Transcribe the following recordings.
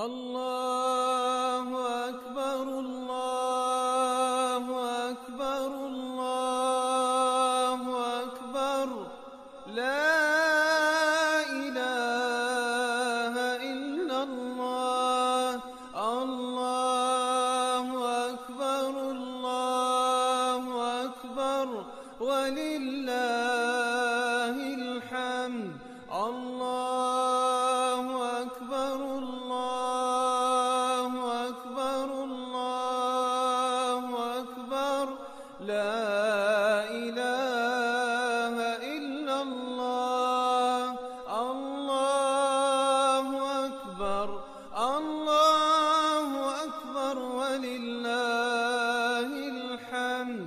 الله أكبر الله أكبر الله أكبر لا إله إلا الله الله أكبر الله أكبر ولله الحمد الله أكبر الله أكبر الله أكبر لا إله إلا الله الله أكبر الله أكبر ولله الحمد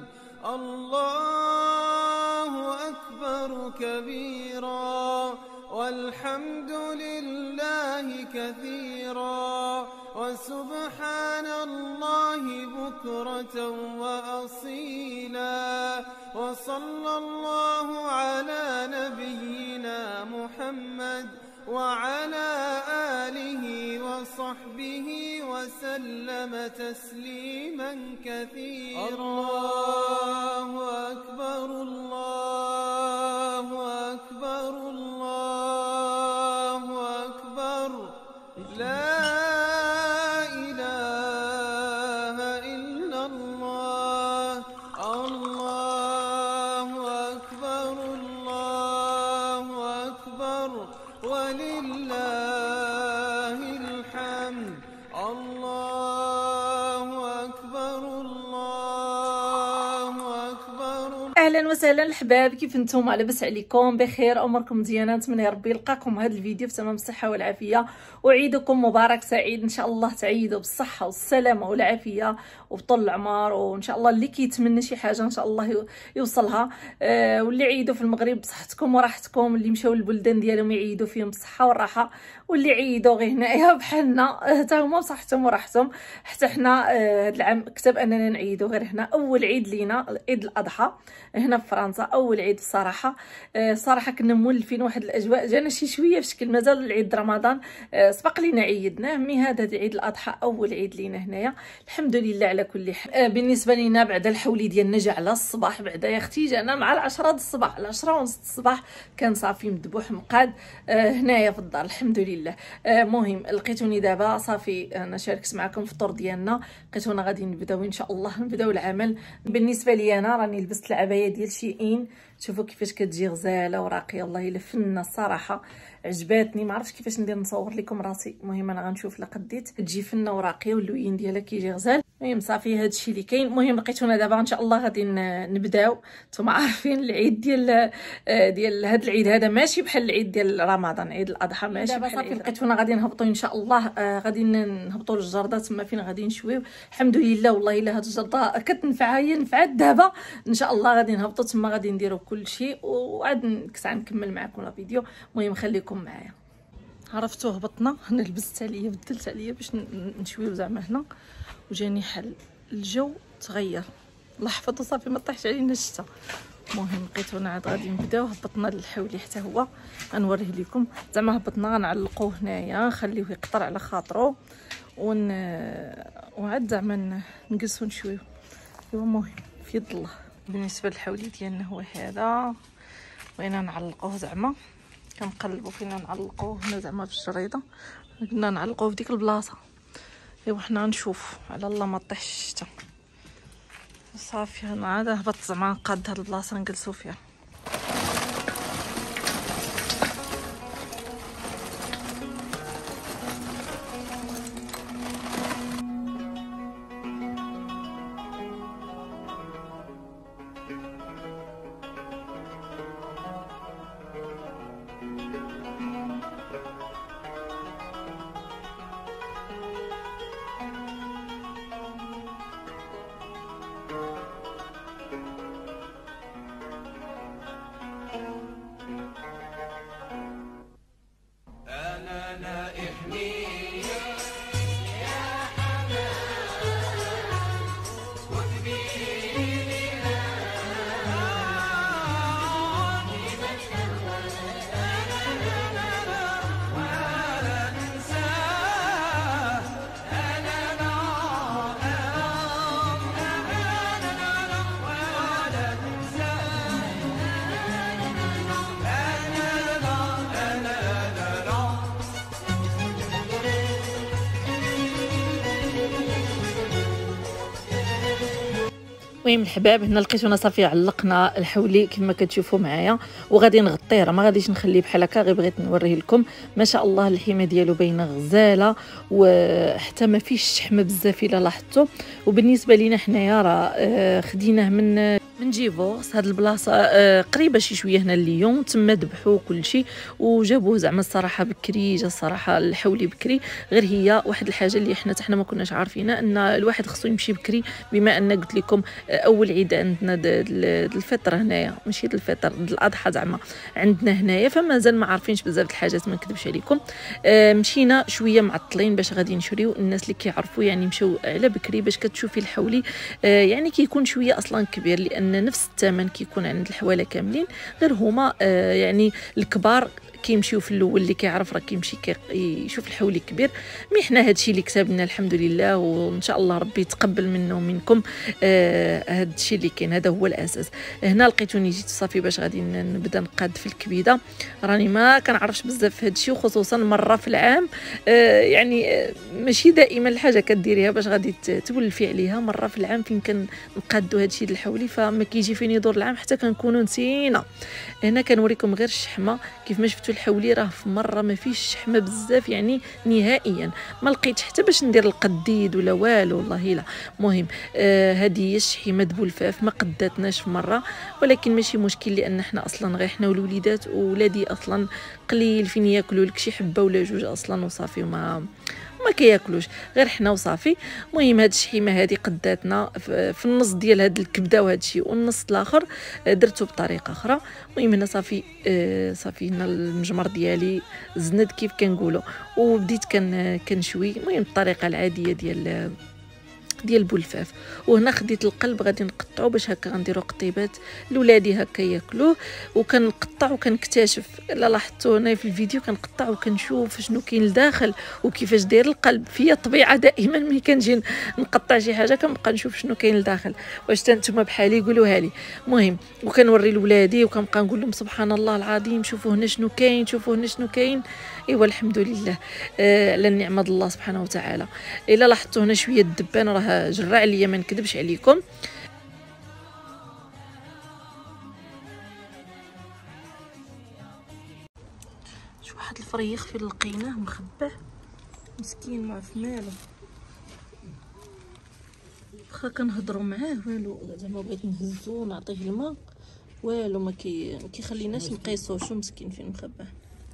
الله أكبر كبيرا والحمد لله كثيرا وسبحان الله بكرة وأصيلا وصلى الله على نبينا محمد وعلى آله وصحبه وسلم تسليما كثيرا الله أكبر الله أكبر الله أكبر لا إله إلا الله الله أكبر الله أكبر ولله الحمد الله أكبر الله أكبر. اهلا وسهلا الحباب، كيف نتوما؟ لاباس عليكم؟ بخير، اموركم مزيانه؟ نتمنى يا ربي يلقاكم هذا الفيديو في تمام الصحه والعافيه، وعيدكم مبارك سعيد ان شاء الله، تعيدوا بالصحه والسلامه والعافيه وبطول العمر، وان شاء الله اللي كيتمنى شي حاجه ان شاء الله يوصلها. واللي عيدوا في المغرب بصحتكم وراحتكم، اللي مشاو للبلدان ديالهم يعيدوا فيهم بالصحه والراحه، واللي عيدوا غير هنايا بحالنا حتى هما بصحتهم وراحتهم. حتى حنا هذا العام كتب اننا نعيدوا غير هنا. اول عيد لينا عيد الاضحى هنا في فرنسا، اول عيد الصراحه. صراحه كنا مولفين واحد الاجواء، جانا شي شويه في شكل مازال العيد رمضان سبق لينا عيدناه، مي هذا عيد الاضحى اول عيد لينا هنايا، الحمد لله على كل حال. بالنسبه لينا بعد الحولي ديالنا جا على الصباح، بعدا يا اختي جانا مع 10 د الصباح، 10 ونص الصباح كان صافي مذبوح مقاد هنايا في الدار، الحمد لله. مهم لقيتوني دابا صافي انا شاركت معكم الفطور ديالنا، لقيتونا غادي نبداو ان شاء الله، نبداو العمل. بالنسبه لي انا راني لبست العبايه ديال شيئين، شوفوا كيفاش كتجي غزاله وراقيه، والله الا فنه الصراحه عجباتني، ما عرفتش كيفاش ندير نصور لكم راسي. المهم انا غنشوف لا قديت، تجي فنه وراقيه واللوين ديالها كيجي غزال. المهم صافي هادشي اللي كاين. المهم لقيتونا دابا ان شاء الله غادي نبداو. نتوما عارفين العيد ديال هاد العيد هذا ماشي بحال العيد ديال رمضان، عيد الاضحى ماشي بحال. صافي لقيتونا غادي نهبطوا ان شاء الله، غادي نهبطوا للجرده تما فين غادي نشويو. الحمد لله والله الا هاد الجرده كتنفع، هي نفعت دابا ان شاء الله غادي نهبطوا تما، غادي نديروا كلشي وعاد كسع نكمل معكم الفيديو. المهم خليكم معايا. عرفتوا هبطنا، انا لبست عليا بدلت عليا باش نشويو زعما هنا، وجاني حل الجو تغير، الله يحفظو صافي ما طيحش علينا الشتا. المهم لقيتونا عاد غادي نبداو، هبطنا للحولي حتى هو غنوريه لكم. زعما هبطنا غنعلقوه هنايا، نخليوه يقطر على خاطرو وعاد زعما نجلسو نشويو. ايوا المهم في يد الله. بالنسبه للحولي ديالنا هو هذا، بغينا نعلقوه زعما كنقلبوا فينا نعلقوه هنا زعما في الجريده، قلنا نعلقوه في ديك البلاصه. ايوا حنا نشوف على الله ما طيحش الشتا. صافي انا عاد هبط زعما نقاد هاد البلاصه نجلسوا فيها. المهم الحباب هنا لقيتونا صافي علقنا الحولي كما كتشوفوا معايا، وغادي نغطيه، راه ما غاديش نخليه بحال هكا، غير بغيت نوريه لكم. ما شاء الله اللحيمه ديالو باينه غزاله، وحتى ما فيش شحمه بزاف الا لاحظتوا. وبالنسبه لينا حنايا راه خديناه من جيفورس، هاد البلاصه قريبه شي شويه هنا ليون، تما ذبحوا كل شيء وجابوه زعما الصراحه بكري، جا الصراحه الحولي بكري. غير هي واحد الحاجه اللي حنا ما كناش عارفينها، ان الواحد خصو يمشي بكري، بما ان قلت لكم اول عيد عندنا الفطر هنايا، ماشي الفطر الاضحى زعما عندنا هنايا، فمازال ما عارفينش بزاف د الحاجات، ما نكذبش عليكم. مشينا شويه معطلين باش غادي نشريو. الناس اللي كيعرفوا يعني مشاو على بكري باش كتشوفي الحولي يعني كيكون شويه اصلا كبير، لان نفس الثمن كيكون عند الحواله كاملين، غير هما يعني الكبار كيمشيو في الاول، اللي كيعرف راه كيمشي يشوف الحولي كبير. مي حنا هادشي اللي كسبنا الحمد لله، وان شاء الله ربي يتقبل منا ومنكم هادشي اللي كاين، هذا هو الاساس. هنا لقيتوني جيت صافي باش غادي نبدا نقاد في الكبيده. راني ما كنعرفش بزاف في هادشي، وخصوصا مره في العام، يعني ماشي دائما الحاجه كديريها باش غادي تولفي عليها، مره في العام فين كنقادوا هادشي ديال الحولي، فما كيجي فين يدور العام حتى كنكونوا نسينا. هنا كنوريكم غير الشحمه كيف ما شفتوا الحولي، راه في مره ما فيش شحمه بزاف يعني ما لقيتش حتى باش ندير القديد ولا والو، والله لا. المهم هذه هي الشحيمه بولفاف، ما قداتناش في مره، ولكن ماشي مشكل، لان حنا اصلا غير حنا والوليدات، وولادي اصلا قليل فين ياكلوا لك شي حبه ولا جوج اصلا وصافي، ما كياكلوش غير حنا وصافي. المهم هاد الشحيمه هذه قداتنا في النص ديال هاد الكبده وهاد الشيء، والنص الاخر درته بطريقه اخرى. المهم هنا صافي هنا المجمر ديالي زند كيف كنقولوا، وبديت كنشوي. المهم الطريقه العاديه ديال البولفاف. وهنا خديت القلب غادي نقطعو باش هكا غنديرو قطيبات لولادي هكا ياكلوه. وكنقطع وكنكتشف، الا لاحظتوا هنا في الفيديو كنقطع وكنشوف شنو كاين لداخل وكيفاش داير القلب. فيا طبيعه دائما ملي كنجي نقطع شي حاجه كنبقى نشوف شنو كاين لداخل، واش حتى نتوما بحالي قولوها لي. المهم وكنوري لولادي وكنبقى نقول لهم سبحان الله العظيم، شوفوا هنا شنو كاين، شوفوا هنا شنو كاين. ايوا الحمد لله على النعمه د الله سبحانه وتعالى. الا لاحظتوا هنا شويه الدبان راه جرع عليا، ما نكذبش عليكم. شو واحد الفريخ فين لقيناه مخبى مسكين، ما عرف مالو، واخا كنهضروا معاه والو، زعما بغيت نهزو ونعطيه الماء والو، ما كيخليناش نقيسوه، شو مسكين فين مخباه.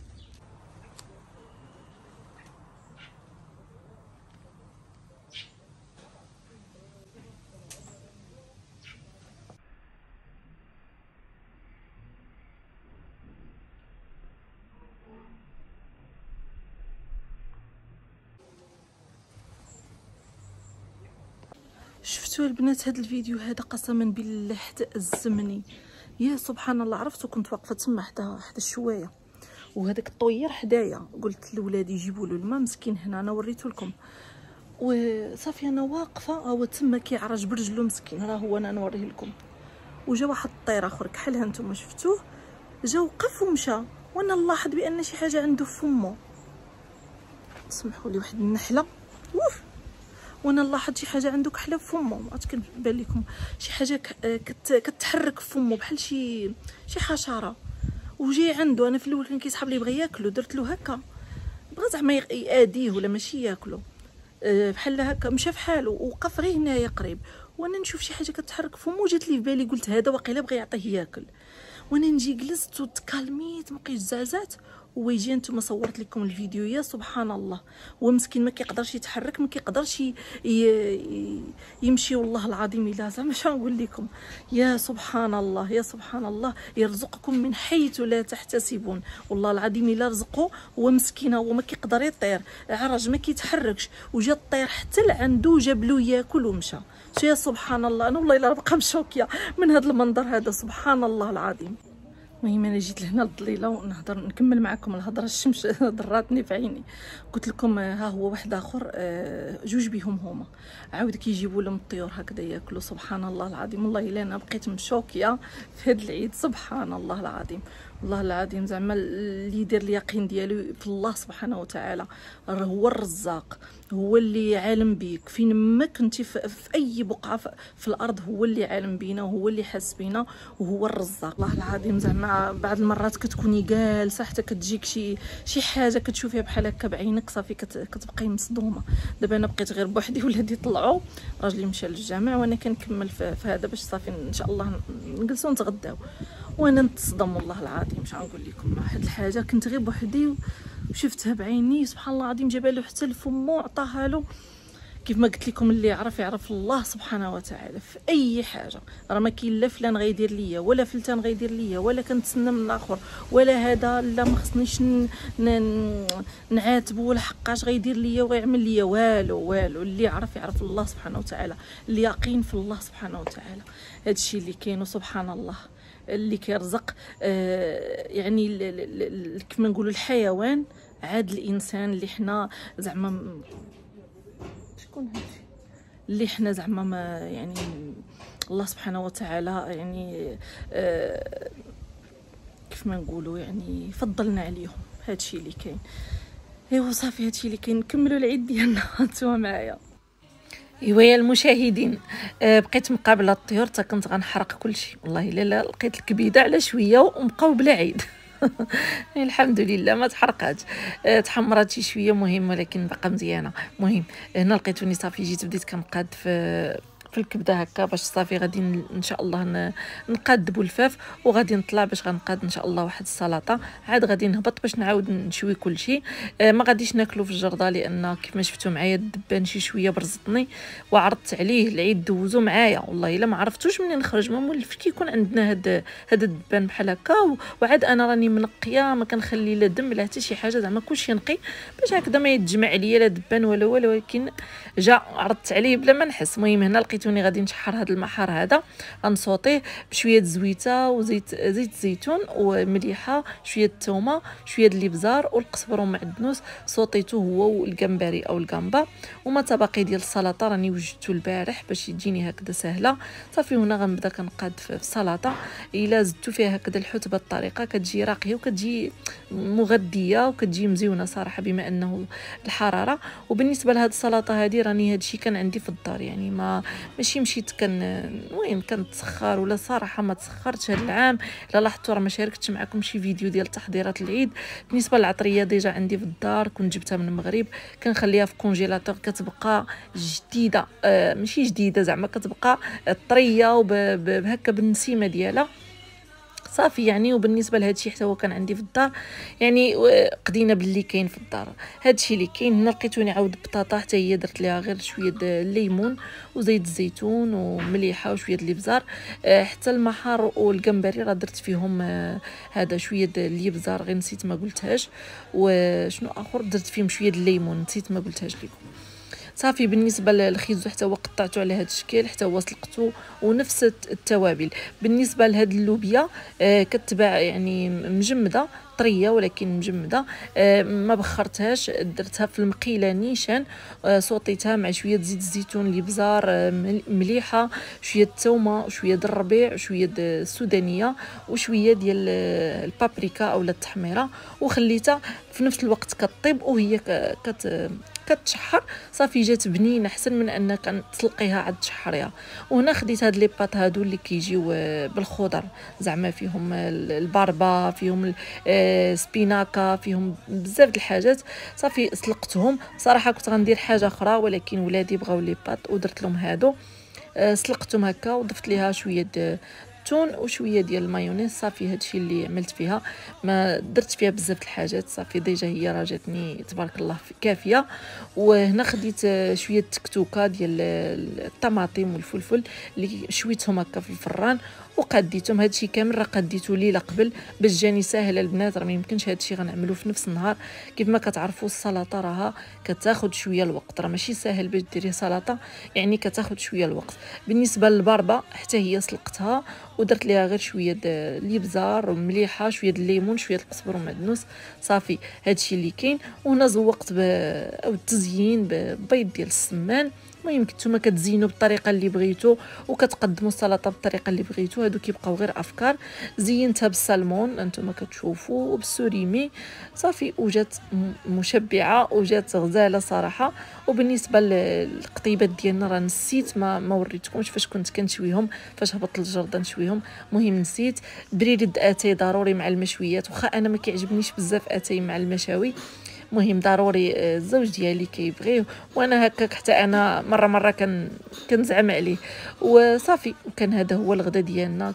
شفتوا البنات هذا الفيديو هذا قسما بالله حتى أزمني، يا سبحان الله. عرفتو كنت واقفه تما حدا الشوايه، وهذاك الطوير حدايا، قلت لولادي يجيبوا له الماء مسكين. هنا انا وريته لكم، وصافي انا واقفه هو تما كيعرج برجلو مسكين، راه هو انا نوريه لكم. وجا واحد الطير اخر كحلها نتوما شفتوه، جا وقف ومشى، وانا نلاحظ بان شي حاجه عنده في فمو، سمحوا لي واحد النحله، اوف، وانا نلاحظ شي حاجه عنده كحله في فمو، ما عرفت كنبان لكم شي حاجه كتحرك في فمو بحال شي حشره. وجاي عنده، انا في الاول كان كيسحب لي بغى ياكلو، درت له هكا بغى زعما ياديه ولا ماشي ياكلو، بحال هكا مشى فحالو ووقف غير هنايا قريب، وانا نشوف شي حاجه كتحرك في فمو، جات لي في بالي قلت هذا واقيلا بغى يعطيه ياكل. وانا نجي جلست وتكالميت، مابقيتش زعزات، هو يجي. نتوما صورت لكم الفيديو، يا سبحان الله، هو مسكين ما كيقدرش يتحرك، ما كيقدرش يمشي، والله العظيم الا زعما اش نقول لكم. يا سبحان الله، يا سبحان الله، يرزقكم من حيث لا تحتسبون. والله العظيم الا رزقه، هو مسكين هو ما كيقدر يطير، عرج ما كيتحركش، وجا الطير حتى لعندو جاب له ياكل ومشى. يا سبحان الله، انا والله الا بقى مشوكيه من هذا المنظر هذا، سبحان الله العظيم. المهم انا جيت لهنا للضليله ونهضر نكمل معكم الهضره، الشمس ضراتني في عيني. قلت لكم ها هو واحد اخر، جوج بهم هما عاود كيجيبوا لهم الطيور هكذا ياكلوا. سبحان الله العظيم، والله الا انا بقيت مشوكيه في هذا العيد، سبحان الله العظيم. والله العظيم زعما اللي يدير اليقين ديالو في الله سبحانه وتعالى، راه هو الرزاق، هو اللي عالم بيك فين ما كنتي في اي بقعه في الارض، هو اللي عالم بينا وهو اللي حاس بينا وهو الرزاق. والله العظيم زعما بعض المرات كتكوني جالسه حتى كتجيك شي حاجه كتشوفيها بحال هكا بعينك صافي كتبقاي مصدومه. دابا انا بقيت غير بوحدي، ولادي طلعوا، راجلي مشى للجامع وانا كنكمل في هذا باش صافي ان شاء الله نجلسوا نتغداو، وانا نتصدم والله العظيم. مش غنقول لكم واحد الحاجه، كنت غير بوحدي وشفتها بعيني، سبحان الله العظيم، جابها له حتى لفمو وعطاها له. كيف ما قلت لكم، اللي يعرف الله سبحانه وتعالى في اي حاجه. راه ما كاين لا فلان غيدير ليا ولا فلتان غيدير ليا ولا كنتسنى من الاخر ولا هذا لا ما خصنيش نعاتبو ولا حقاش غيدير ليا وغيعمل ليا والو. اللي يعرف الله سبحانه وتعالى، اللي يقين في الله سبحانه وتعالى. هادشي اللي كاين، وسبحان الله اللي كيرزق. يعني كما نقولوا الحيوان عاد الانسان اللي حنا زعما شكون هادشي اللي حنا زعما ما يعني الله سبحانه وتعالى يعني كيف ما نقولوا يعني فضلنا عليهم. هادشي اللي كاين. ايوا صافي هادشي اللي كاين. نكملوا العيد ديالنا نتوما معايا. ايوا يا المشاهدين، بقيت مقابله الطيور حتى كنت غنحرق كلشي والله. لا لقيت الكبيده على شويه وبقاو بلا عيد. الحمد لله ما تحرقاتش، تحمرات شي شويه مهم، ولكن باقا مزيانه. مهم هنا لقيتوني صافي جيت بديت كنقاد في الكبده هكا باش صافي غادي ان شاء الله نقاد بولفاف، وغادي نطلع باش غنقاد ان شاء الله واحد السلطه. عاد غادي نهبط باش نعاود نشوي كلشي. ما غاديش ناكلو في الجرده، لان كيف ما شفتوا معايا الدبان شي شويه برزطني وعرضت عليه العيد دوزو معايا. والله الا ما عرفتوش منين نخرج، ما مولفش كيكون عندنا هاد الدبان بحال هكا. وعاد انا راني منقيه، ما كنخلي لا دم لا حتى شي حاجه، زعما كلشي نقي باش هكذا ما يتجمع عليا لا دبان ولا والو. ولكن جا عرضت عليه بلا ما نحس. المهم هنا لقيتوني غادي نشحر هذا المحار هذا، غنصوطيه بشويه زويته وزيت زيتون ومليحه، شويه الثومه، شويه الابزار والقزبر ومعدنوس. صوطيته هو والجمبري او الجامبا. وما تبقي ديال السلطه راني وجدته البارح باش يجيني هكذا سهله. صافي هنا غنبدا كنقاد في السلطه. الا زدتو فيها هكذا الحوت بهذه الطريقه كتجي راقيه وكتجي مغذيه وكتجي مزيونه صراحه بما انه الحراره. وبالنسبه لهاد السلطه هذه راني هادشي كان عندي في الدار، يعني ماشي مشيت وين كنتسخر ولا صراحه ما تسخرتش هاد العام. الا لاحظتوا راه ما شاركتش معكم شي فيديو ديال تحضيرات العيد. بالنسبه للعطريه ديجا عندي في الدار، كنت جبتها من المغرب، كنخليها في كونجيلاتور كتبقى جديده. ماشي جديده زعما كتبقى طريه وهكا بالنسيمه ديالها صافي يعني. وبالنسبه لهادشي حتى هو كان عندي في الدار، يعني قدينا باللي كاين في الدار. هادشي اللي كاين. هنا لقيتوني عاود بطاطا حتى هي درت ليها غير شويه الليمون وزيت الزيتون ومليحه وشويه الابزار. حتى المحار والجمبري راه درت فيهم هذا شويه الابزار غير نسيت ما قلتهاش. وشنو اخر درت فيهم شويه الليمون نسيت ما قلتهاش لكم. صافي بالنسبه للخيزو حتى هو قطعته على هذا الشكل، حتى هو سلقته ونفس التوابل. بالنسبه لهاد اللوبيا كتباع يعني مجمده طريه ولكن مجمده، ما بخرتهاش، درتها في المقيله نيشان، صوتيتها مع شويه زيت الزيتون الابزار مليحه، شويه الثومه شويه د الربيع شويه د السودانيه وشويه ديال البابريكا اولا التحميره، وخليتها في نفس الوقت كطيب وهي كتشحر. صافي جات بنينه احسن من انك تسلقيها عاد تشحريها. وهنا خديت هاد لي باط هادو اللي كيجيو بالخضر، زعما فيهم الباربا، فيهم سبيناكا، فيهم بزاف د الحاجات. صافي سلقتهم. صراحه كنت غندير حاجه اخرى ولكن ولادي بغاو لي باط ودرت لهم هادو. سلقتهم هكا وضفت ليها شويه التون وشويه ديال المايونيز. صافي هادشي اللي عملت فيها، ما درت فيها بزاف الحاجات. صافي ديجا هي راه جاتني تبارك الله كافيه. وهنا خديت شويه التكتوكه ديال الطماطم والفلفل اللي شويتهم هكا في الفران وقديتهم. هادشي كامل راه قديته ليله قبل باش جاني ساهل. البنات راه ما يمكنش هادشي غنعملو في نفس النهار. كيف ما كتعرفوا السلطه راها كتاخذ شويه الوقت، راه ماشي ساهل باش ديري سلطه، يعني كتاخذ شويه الوقت. بالنسبه للباربه حتى هي سلقتها ودرت ليها غير شويه الابزار ومليحه، شويه الليمون، شويه القزبر ومعدنوس. صافي هادشي اللي كاين. وهنا زوقت او التزيين ببيض ديال السمان المهم نتوما كتزينوا بالطريقه اللي بغيتو وكتقدموا السلطه بالطريقه اللي بغيتو. هادو كيبقاو غير افكار. زينتها بالسلمون انتما كتشوفوا وبالسوريمي صافي، وجات مشبعه وجات غزاله صراحه. وبالنسبه للقطيبات ديالنا راه نسيت ما وريتكمش فاش كنت كنشويهم، فاش هبطت للجرده نشويهم. مهم نسيت. بريد اتاي ضروري مع المشويات، واخا انا ما كيعجبنيش بزاف اتاي مع المشاوي، مهم ضروري الزوج ديالي كيبغيه وانا هكاك حتى انا مره كنزعم عليه وصافي. وكان هذا هو الغدا ديالنا.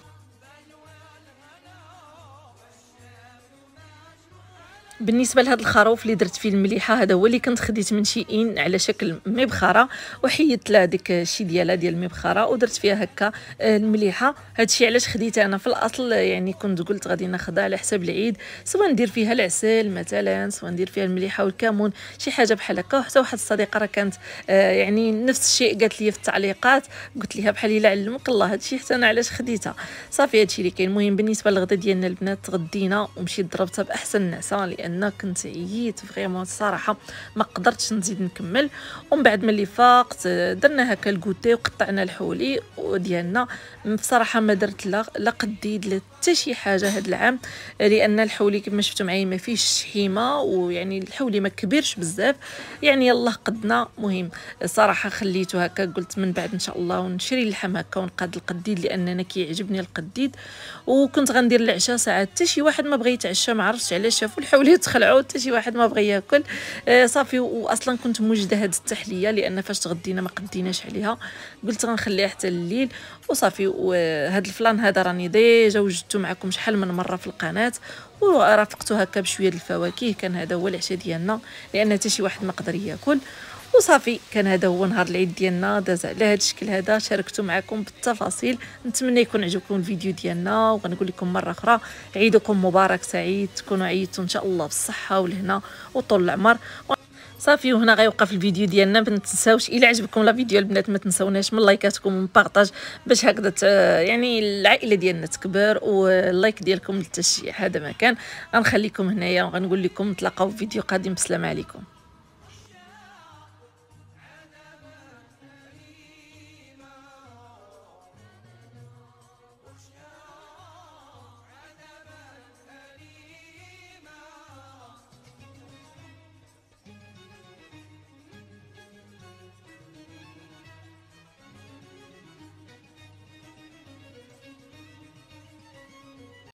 بالنسبه لهذا الخروف اللي درت فيه المليحه، هذا هو اللي كنت خديت من شيئين على شكل مبخره وحيدت لها ديك الشي ديالها ديال المبخره ودرت فيها هكا المليحه. هادشي علاش خديتها انا في الاصل، يعني كنت قلت غادي ناخذها على حساب العيد، سواء ندير فيها العسل مثلا، سواء ندير فيها المليحه والكمون، شي حاجه بحال هكا. وحتى واحد الصديقه راه كانت يعني نفس الشيء قالت لي في التعليقات، قلت لها بحال الا علمك الله هادشي حتى انا علاش خديتها. صافي هادشي اللي كاين. المهم بالنسبه للغدا ديالنا البنات تغدينا ومشيت ضربتها باحسن نعسه، لان كنت عييت فريمون الصراحه ما قدرتش نزيد نكمل. ومن بعد ملي فاقت درنا هكا الكوتي وقطعنا الحولي ديالنا. بصراحه ما درت لا قديد لا حتى شي حاجه هذا العام، لان الحولي كما شفتوا معايا ما فيش شحيمه، ويعني الحولي ما كبيرش بزاف، يعني يلا قدنا. مهم صراحه خليته هكا، قلت من بعد ان شاء الله ونشري اللحم هكا ونقاد القديد، لان انا كيعجبني القديد. وكنت غندير العشاء ساعات حتى شي واحد ما بغى يتعشى، ما عرفتش علاش شافوا الحولي وتخلعوا حتى شي واحد ما بغى ياكل. صافي. واصلا كنت موجده هذه التحليه، لان فاش تغدينا ما قديناش عليها، قلت غنخليها حتى الليل وصافي. وهذا الفلان هذا راني ديجا وجدته معكم شحال من مره في القناه، ورافقته هكا بشويه الفواكه. كان هذا هو العشاء ديالنا، لان حتى شي واحد ما قدر ياكل. وصافي كان هذا هو نهار العيد ديالنا، داز على هذا الشكل هذا. شاركته معكم بالتفاصيل، نتمنى يكون عجبكم الفيديو ديالنا. وغنقول لكم مره اخرى عيدكم مبارك سعيد، تكونوا عيدتوا ان شاء الله بالصحه والهنا وطول العمر. صافي. وهنا غيوقف الفيديو ديالنا. ما تنساوش الا عجبكم لا فيديو البنات ما تنساوناش من لايكاتكم ومن بارطاج، باش هكذا يعني العائله ديالنا تكبر، واللايك ديالكم للتشجيع. هذا ما كان. غنخليكم هنايا وغنقول لكم نتلاقاو في فيديو قادم. بسلام عليكم.